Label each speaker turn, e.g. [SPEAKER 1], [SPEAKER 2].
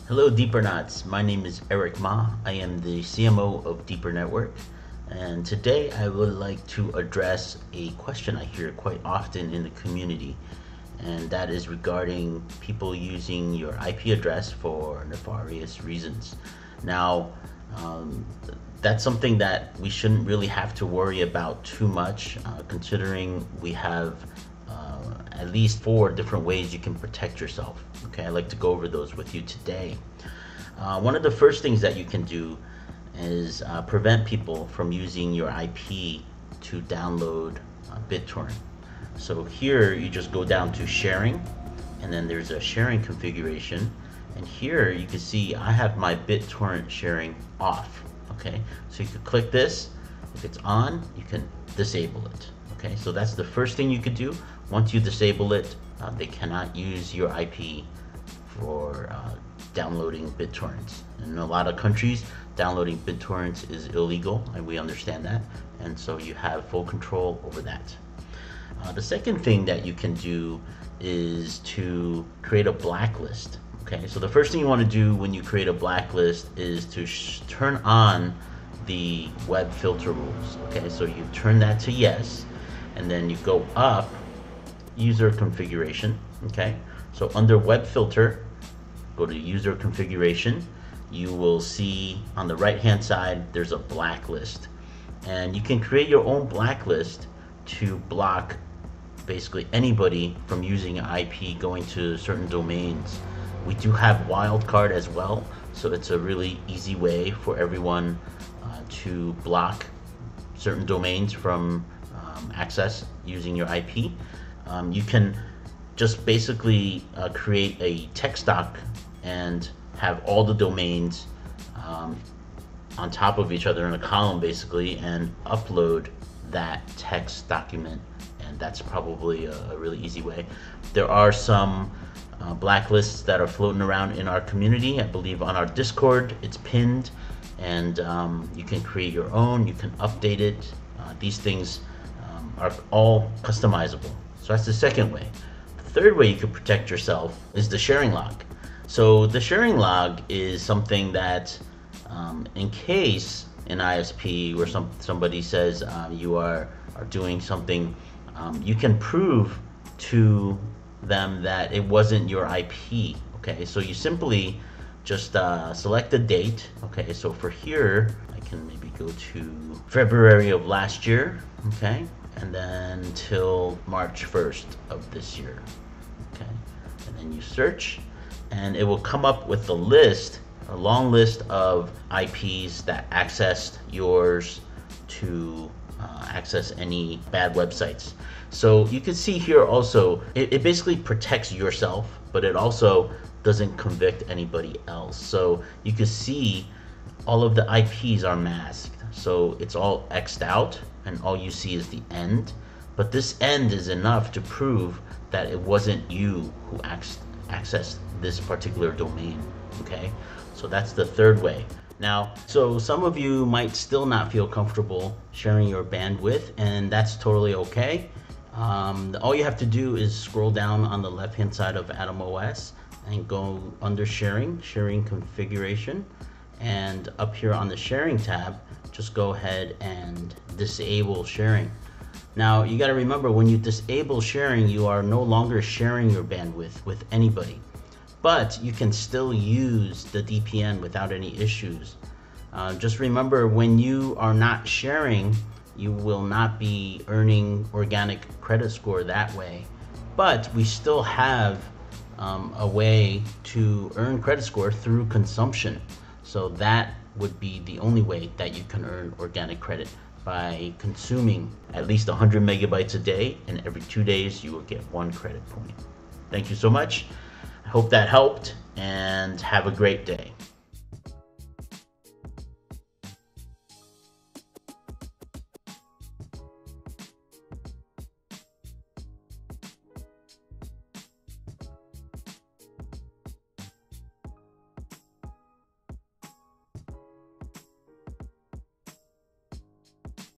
[SPEAKER 1] Hello Deepernauts, my name is Eric Ma. I am the CMO of Deeper Network, and today I would like to address a question I hear quite often in the community, and that is regarding people using your IP address for nefarious reasons. Now, that's something that we shouldn't really have to worry about too much, considering we have at least 4 different ways you can protect yourself. Okay, I'd like to go over those with you today. One of the first things that you can do is prevent people from using your IP to download BitTorrent. So here you just go down to sharing, and then there's a sharing configuration, and here you can see I have my BitTorrent sharing off. Okay, so you could click this. If it's on, you can disable it. Okay, so that's the first thing you could do. Once you disable it, they cannot use your IP for downloading BitTorrents. In a lot of countries, downloading BitTorrents is illegal, and we understand that, and so you have full control over that. The second thing that you can do is to create a blacklist. Okay, so the first thing you want to do when you create a blacklist is to turn on the web filter rules. Okay, so you turn that to yes, and then you go up user configuration. Okay, so under web filter, go to user configuration. You will see on the right hand side there's a blacklist, and you can create your own blacklist to block basically anybody from using an IP going to certain domains. We do have wildcard as well, so it's a really easy way for everyone to block certain domains from access using your IP. You can just basically create a text doc and have all the domains on top of each other in a column basically, and upload that text document, and that's probably a really easy way. There are some blacklists that are floating around in our community. I believe on our Discord it's pinned, and you can create your own, you can update it. These things are all customizable. So that's the second way. The third way you can protect yourself is the sharing log. So the sharing log is something that in case an ISP where somebody says you are doing something, you can prove to them that it wasn't your IP. Okay, so you simply just select the date. Okay, so for here I can maybe go to February of last year. Okay, and then till March 1st of this year. Okay, and then you search, and it will come up with a long list of IPs that accessed yours to access any bad websites. So you can see here also, it basically protects yourself, but it also doesn't convict anybody else. So you can see all of the IPs are masked. So it's all X'd out, and all you see is the end. But this end is enough to prove that it wasn't you who accessed this particular domain. Okay, so that's the third way. Now, so some of you might still not feel comfortable sharing your bandwidth, and that's totally okay. All you have to do is scroll down on the left hand side of Atom OS and go under sharing configuration, and up here on the sharing tab, just go ahead and disable sharing. Now you got to remember, when you disable sharing, you are no longer sharing your bandwidth with anybody, but you can still use the DPN without any issues. Just remember, when you are not sharing, you will not be earning organic credit score that way, but we still have a way to earn credit score through consumption. So that would be the only way that you can earn organic credit, by consuming at least 100 megabytes a day, and every 2 days you will get 1 credit point. Thank you so much. I hope that helped, and have a great day.